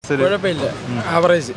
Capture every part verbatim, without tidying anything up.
കുഴപ്പമില്ല, ആവറേജ്.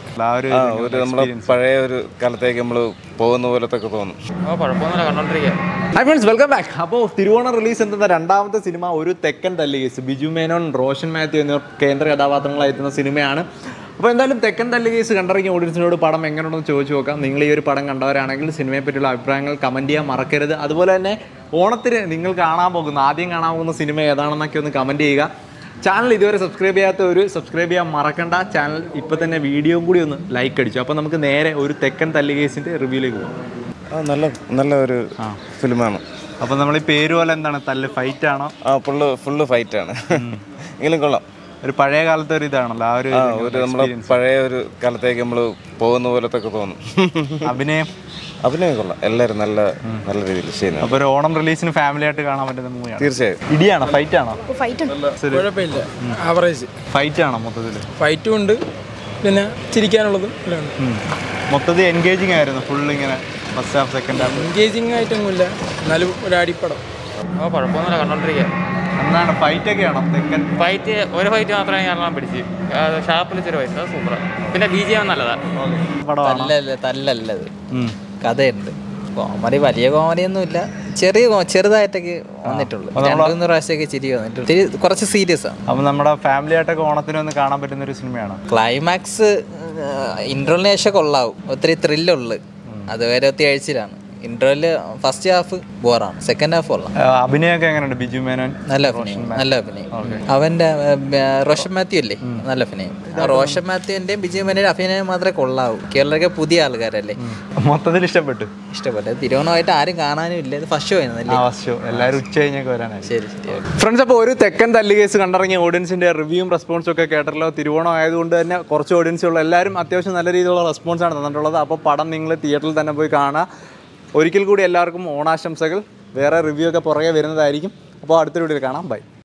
നമ്മള് പഴയ ഒരു കാലത്തേക്ക് നമ്മൾ പോകുന്ന പോലത്തെ തോന്നും. കുഴപ്പമൊന്നുമില്ല, കണ്ടോണ്ടിരിക്കുക. Hi friends, welcome back. അപ്പോൾ തിരുവോണം റിലീസ് എത്തുന്ന രണ്ടാമത്തെ സിനിമ ഒരു തെക്കൻ തല്ലുകേസ്. ബിജു മേനോൻ, റോഷൻ മാത്യു എന്നിവർ കേന്ദ്ര കഥാപാത്രങ്ങളായി എത്തുന്ന സിനിമയാണ്. അപ്പോൾ എന്തായാലും തെക്കൻ തല്ലുകേസ് കണ്ടിറങ്ങിയ ഓഡിയൻസിനോട് പടം എങ്ങനെയുണ്ടെന്ന് ചോദിച്ചു നോക്കാം. നിങ്ങൾ ഈ ഒരു പടം കണ്ടവരാണെങ്കിൽ സിനിമയെ പറ്റിയുള്ള അഭിപ്രായങ്ങൾ കമൻറ്റ് ചെയ്യാൻ മറക്കരുത്. അതുപോലെ തന്നെ ഓണത്തിന് നിങ്ങൾ കാണാൻ പോകുന്ന ആദ്യം കാണാൻ പോകുന്ന സിനിമ ഏതാണെന്നൊക്കെ ഒന്ന് കമൻറ്റ് ചെയ്യുക. ചാനൽ ഇതുവരെ സബ്സ്ക്രൈബ് ചെയ്യാത്ത ഒരു സബ്സ്ക്രൈബ് ചെയ്യാൻ മറക്കണ്ട. ചാനൽ ഇപ്പോൾ തന്നെ വീഡിയോയും കൂടി ഒന്ന് ലൈക്ക് അടിച്ചു. അപ്പോൾ നമുക്ക് നേരെ ഒരു തെക്കൻ തല്ലുകേസിൻ്റെ റിവ്യൂയിലേക്ക് പോകാം. നല്ല നല്ല ഒരു ഫിലിമാണ്. അപ്പോൾ നമ്മൾ ഈ പേര് പോലെ എന്താണ്, തല്ല് ഫൈറ്റ് ആണോ? ആ ഫുള്ള് ഫുള്ള് ഫൈറ്റാണ്. എങ്കിലും കൊള്ളാം. ഒരു പഴയ കാലത്തെ ഒരു ഇതാണല്ലോ, ആ ഒരു ഒരു നമ്മൾ പഴയ ഒരു കാലത്തേക്ക് നമ്മൾ പോകുന്ന പോലത്തെ തോന്നും. അഭിനയം അഭിനയം കൊള്ളാം. എല്ലാവരും നല്ല നല്ല രീതിയിൽ ചെയ്യുന്നു. അപ്പോൾ ഒരു ഓണം റിലീസിന് ഫാമിലി ആയിട്ട് കാണാൻ പറ്റുന്ന മൂവിയാണ്. തീർച്ചയായും. ഇടിയാണോ ഫൈറ്റ് ആണോ? കുഴപ്പമില്ല, ആവറേജ്. ഫൈറ്റ് ആണോ മൊത്തത്തിൽ? ഫൈറ്റും ഉണ്ട്, പിന്നെ ചിരിക്കാനുള്ളതും മൊത്തത്തിൽ എൻഗേജിങ് ആയിരുന്നു. ഫുൾ ഇങ്ങനെ first half second half engaging ആയിട്ടൊന്നുമില്ല, എന്നാലും ഒരു അടിപ്പടം. ഓ കുഴപ്പമൊന്നുമില്ല, കണ്ടോണ്ടിരിക്കുക. എന്താണ് ഫൈറ്റ് ഒക്കെ ആണോ? തെക്കൻ ഫൈറ്റ് ഒരു ഫൈറ്റ് മാത്രമേ ഞാൻ പിടിച്ച് ഷാപ്പിൽ ചെറിയ പൈസ സൂപ്പറാണ്. പിന്നെ ബി ജി എം നല്ലതാണ്. തല്ലല്ല തല്ലല്ലത് കഥയുണ്ട്. കോമഡി വലിയ കോമഡി ഒന്നും ഇല്ല, ചെറിയ ചെറുതായിട്ടൊക്കെ വന്നിട്ടുള്ളൂ. രണ്ടു മൂന്ന് പ്രാവശ്യമൊക്കെ ചിരി വന്നിട്ടുള്ളൂ. കുറച്ച് സീരിയസ് ആണ്. അപ്പം നമ്മുടെ ഫാമിലി ആയിട്ടൊക്കെ ഓണത്തിന് ഒന്ന് കാണാൻ പറ്റുന്ന ഒരു സിനിമയാണ്. ക്ലൈമാക്സ് ഇൻട്രോലിനേഷൻ കൊള്ളാവും, ഒത്തിരി ത്രില്ലുള്ളു. അതുവരെ ഒത്തിരി അഴിച്ചിലാണ്. ഇൻട്രോയില് ഫസ്റ്റ് ഹാഫ് ബോറാണ്, സെക്കൻഡ് ഹാഫ് കൊള്ളാം. അഭിനയൊക്കെ എങ്ങനെയുണ്ട്? ബിജു മേനോൻ നല്ല അഭിനയം, നല്ല അഭിനയം. അവന്റെ റോഷൻ മാത്യു അല്ലേ, നല്ല അഭിനയം. റോഷൻ മാത്യുവിന്റെയും ബിജു മേനോന്റെ അഭിനയം മാത്രമേ കൊള്ളാവൂ. കേരളത്തിലൊക്കെ പുതിയ ആൾക്കാരല്ലേ. മൊത്തത്തിൽ ഇഷ്ടപ്പെട്ടു ഇഷ്ടപ്പെട്ടു. തിരുവോണമായിട്ട് ആരും കാണാനും ഇല്ല, ഇത് ഫസ്റ്റ് ഷോ ആയിരുന്നല്ലേ. ഷോ എല്ലാവരും ഉച്ച കഴിഞ്ഞൊക്കെ വരാനായി. ശരി ശരി ഫ്രണ്ട്സ്, അപ്പോൾ ഒരു തെക്കൻ തല്ലുകേസ് കണ്ടിറങ്ങിയ ഓഡിയൻസിന്റെ റിവ്യൂവും റെസ്പോൺസും ഒക്കെ കേട്ടല്ലോ. തിരുവോണം ആയതുകൊണ്ട് തന്നെ കുറച്ച് ഓഡിയൻസുള്ള എല്ലാവരും അത്യാവശ്യം നല്ല രീതിയിലുള്ള റെസ്പോൺസാണ് തന്നിട്ടുള്ളത്. അപ്പോൾ പടം നിങ്ങൾ തിയേറ്ററിൽ തന്നെ പോയി കാണുക. ഒരിക്കൽ കൂടി എല്ലാവർക്കും ഓണാശംസകൾ. വേറെ റിവ്യൂ ഒക്കെ പുറകെ വരുന്നതായിരിക്കും. അപ്പോൾ അടുത്ത വീഡിയോയിൽ കാണാം. ബൈ.